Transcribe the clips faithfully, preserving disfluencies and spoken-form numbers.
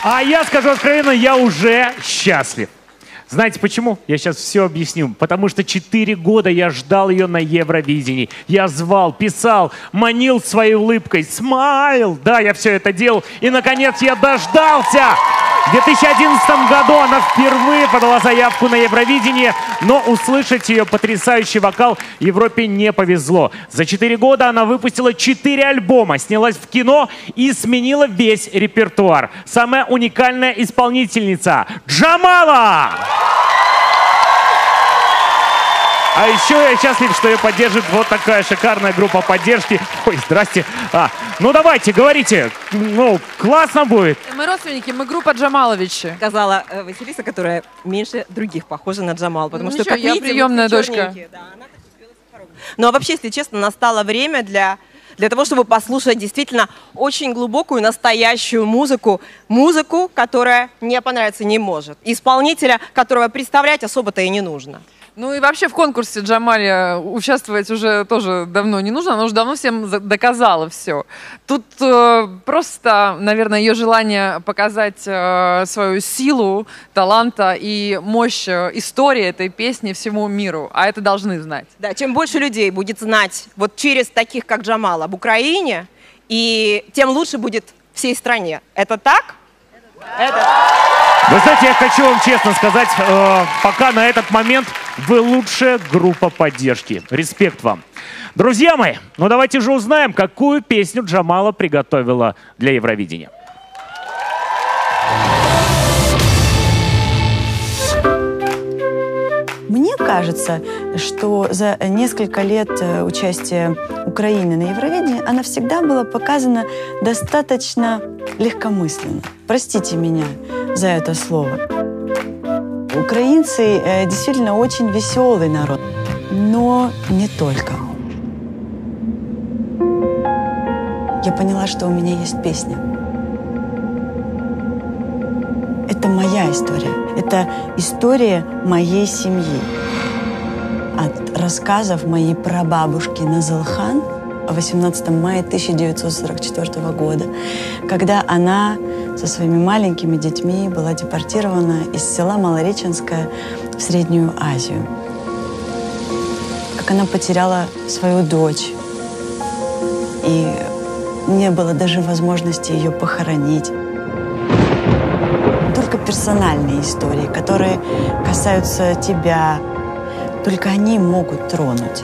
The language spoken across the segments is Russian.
А я скажу откровенно, я уже счастлив. Знаете почему? Я сейчас все объясню. Потому что четыре года я ждал ее на Евровидении. Я звал, писал, манил своей улыбкой. Смайл! Да, я все это делал. И, наконец, я дождался! В две тысячи одиннадцатом году она впервые подала заявку на Евровидение, но услышать ее потрясающий вокал Европе не повезло. За четыре года она выпустила четыре альбома, снялась в кино и сменила весь репертуар. Самая уникальная исполнительница — Джамала! А еще я счастлив, что ее поддержит вот такая шикарная группа поддержки. Ой, здрасте. А, ну давайте, говорите. Ну, классно будет. Мы родственники, мы группа Джамаловичи. Сказала э, Василиса, которая меньше других похожа на Джамал. Потому ну, что, ничего, как я видите, приемная дочка. Да, она так успела со второго. Ну а вообще, если честно, настало время для, для того, чтобы послушать действительно очень глубокую, настоящую музыку. Музыку, которая не понравиться не может. Исполнителя, которого представлять особо-то и не нужно. Ну и вообще в конкурсе Джамале участвовать уже тоже давно не нужно, она уже давно всем доказала все. Тут э, просто, наверное, ее желание показать э, свою силу, таланта и мощь э, истории этой песни всему миру, а это должны знать. Да, чем больше людей будет знать вот через таких, как Джамал, об Украине, и тем лучше будет всей стране. Это так? Это так. Вы знаете, я хочу вам честно сказать, э, пока на этот момент вы лучшая группа поддержки. Респект вам. Друзья мои, ну давайте же узнаем, какую песню Джамала приготовила для Евровидения. Мне кажется, что за несколько лет участия Украины на Евровидении она всегда была показана достаточно легкомысленно. Простите меня за это слово. Украинцы э, действительно очень веселый народ, но не только. Я поняла, что у меня есть песня. Это моя история. Это история моей семьи. От рассказов моей прабабушки Назылхан восемнадцатого мая тысяча девятьсот сорок четвёртого года, когда она со своими маленькими детьми была депортирована из села Малореченское в Среднюю Азию. Как она потеряла свою дочь, и не было даже возможности ее похоронить. Только персональные истории, которые касаются тебя, только они могут тронуть.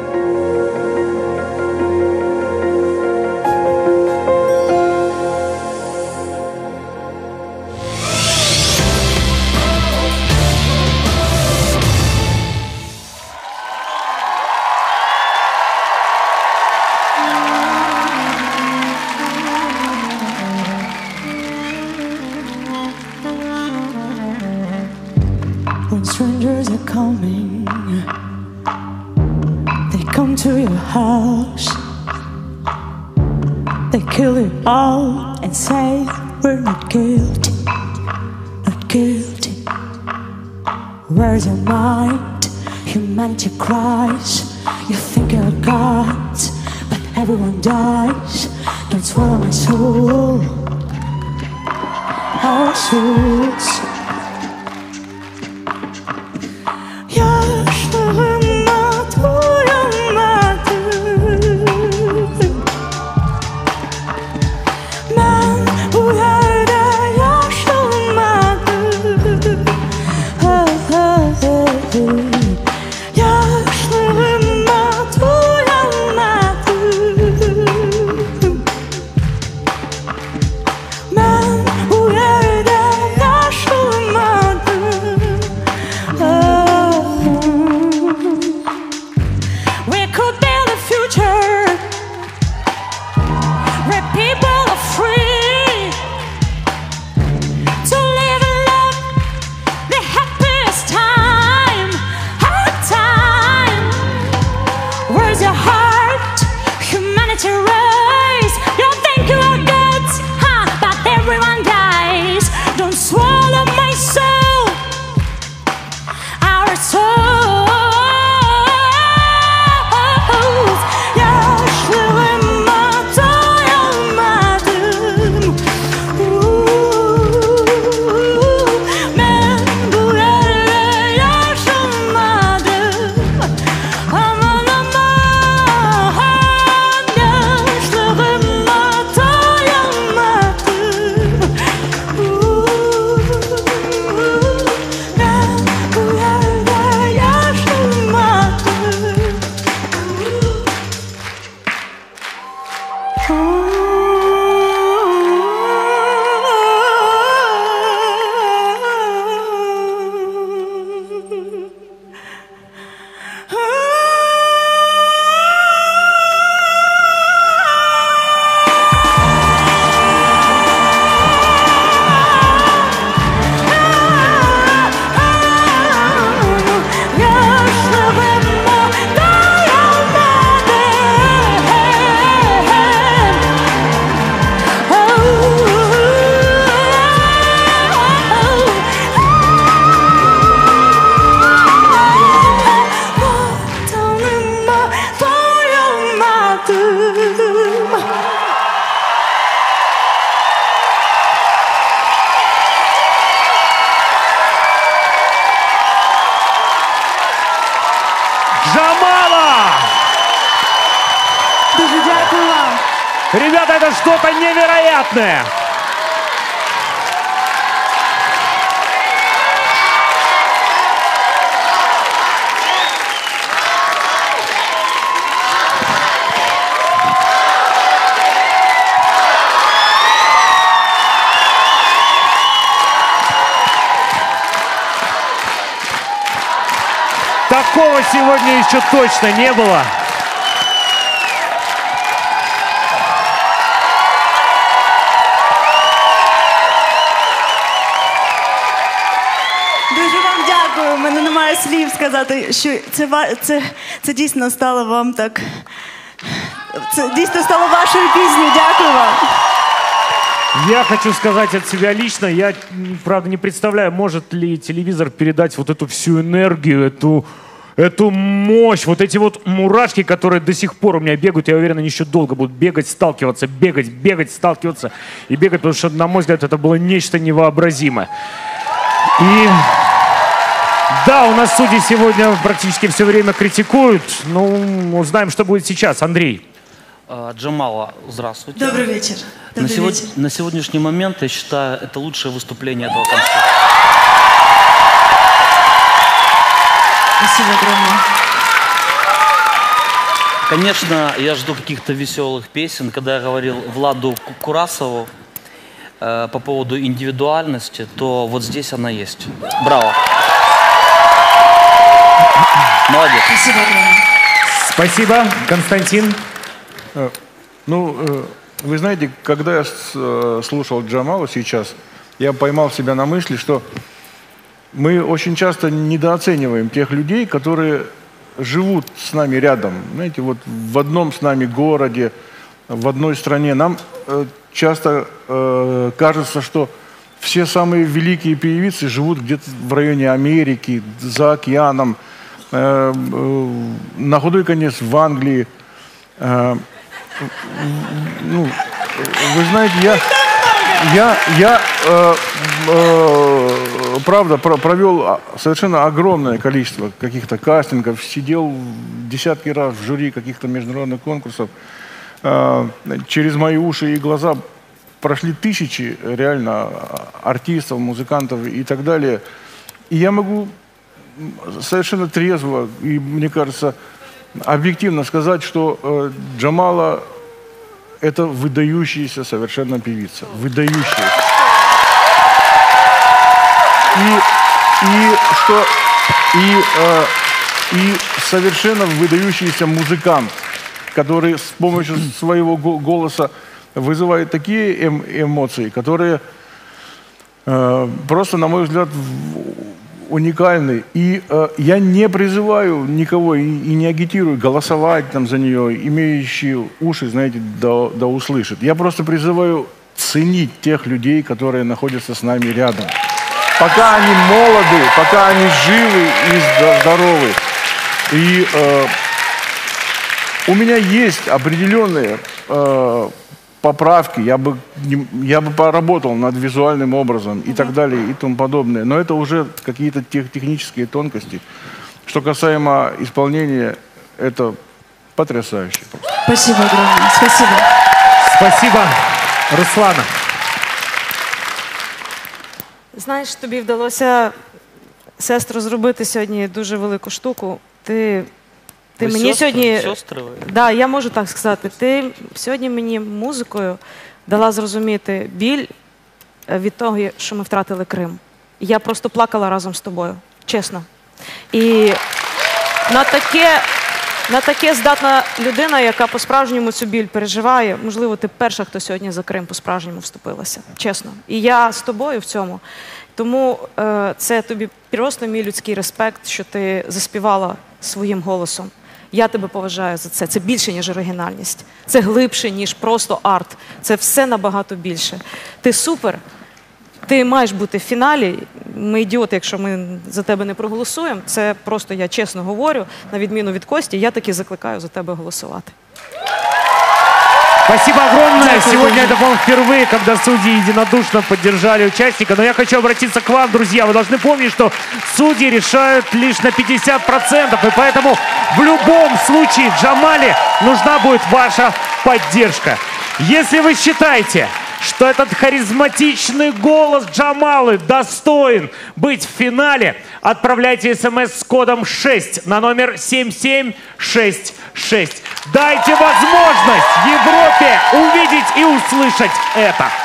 When strangers are coming, they come to your house, they kill it all and say we're not guilty, not guilty. Where's your mind? Humanity cries. You think you're gods, but everyone dies. Don't swallow my soul, our souls. Ben bu yerde yaşlı Ребята, это что-то невероятное! Такого сегодня еще точно не было. Дуже вам дякую. У мене немає слів сказати, що це, ва- це, це дійсно стало вам так. Це дійсно стало вашою піснею. Дякую вам. Я хочу сказать от себя лично, я, м, правда, не представляю, может ли телевизор передать вот эту всю энергию, эту, эту мощь, вот эти вот мурашки, которые до сих пор у меня бегают, я уверен, они еще долго будут бегать, сталкиваться, бегать, бегать, сталкиваться и бегать, потому что, на мой взгляд, это было нечто невообразимое. И да, у нас судьи сегодня практически все время критикуют, ну, узнаем, что будет сейчас. Андрей. А, Джамала, здравствуйте. Добрый вечер. На, Добрый сегодня, вечер. на сегодняшний момент, я считаю, это лучшее выступление этого концерта. Спасибо огромное. Конечно, я жду каких-то веселых песен. Когда я говорил Владу Ку- Курасову э, по поводу индивидуальности, то вот здесь она есть. Браво. Молодец. Спасибо огромное. Спасибо, Константин. Ну, э, вы знаете, когда я с- э, слушал Джамалу сейчас, я поймал себя на мысли, что мы очень часто недооцениваем тех людей, которые живут с нами рядом. Знаете, вот в одном с нами городе, в одной стране. Нам э, часто э, кажется, что все самые великие певицы живут где-то в районе Америки, за океаном, э, э, на худой конец в Англии. Э, ну, вы знаете, я, я, я э, э, правда, про- провел а, совершенно огромное количество каких-то кастингов, сидел десятки раз в жюри каких-то международных конкурсов. Э, через мои уши и глаза прошли тысячи реально артистов, музыкантов и так далее. И я могу совершенно трезво и, мне кажется, объективно сказать, что э, Джамала — это выдающаяся совершенно певица. Выдающаяся. И, и что и, э, и совершенно выдающийся музыкант, который с помощью своего го- голоса вызывает такие эм- эмоции, которые э, просто, на мой взгляд, в- уникальны. И э, я не призываю никого и, и не агитирую голосовать там за нее, имеющие уши, знаете, да, да услышат. Я просто призываю ценить тех людей, которые находятся с нами рядом. Пока они молоды, пока они живы и зда- здоровы. И э, у меня есть определенные э, поправки, я бы, не- я бы поработал над визуальным образом и так далее и тому подобное. Но это уже какие-то тех- технические тонкости. Что касаемо исполнения, это потрясающе. Спасибо огромное. Спасибо. Спасибо, Руслана. Знаєш, тобі вдалося, сестру, зробити сьогодні дуже велику штуку. Ти, ти Ви мені сестри? сьогодні. Сестри ви? Да, я можу так сказати. Ти сьогодні мені музикою дала зрозуміти біль е, від того, що ми втратили Крим. Я просто плакала разом з тобою, чесно. І на таке, на таке здатна людина, яка по-справжньому цю біль переживає. Можливо, ти перша, хто сьогодні за Крим по-справжньому вступилася. Чесно. І я з тобою в цьому. Тому е, це тобі просто мій людський респект, що ти заспівала своїм голосом. Я тебе поважаю за це. Це більше, ніж оригінальність. Це глибше, ніж просто арт. Це все набагато більше. Ти супер. Ти маєш бути в фіналі. Ми ідіоти, якщо ми за тебе не проголосуємо. Це просто я чесно говорю, на відміну від Кості, я таки закликаю за тебе голосувати. Спасибо огромное. Сегодня это, по-моему, впервые, когда судьи единодушно поддержали участника. Но я хочу обратиться к вам, друзья. Вы должны помнить, что судьи решают лишь на пятьдесят процентов. И поэтому в любом случае Джамале нужна будет ваша поддержка. Если вы считаете, что этот харизматичный голос Джамалы достоин быть в финале, отправляйте смс с кодом шесть на номер семь семь шесть шесть. Дайте возможность Европе увидеть и услышать это.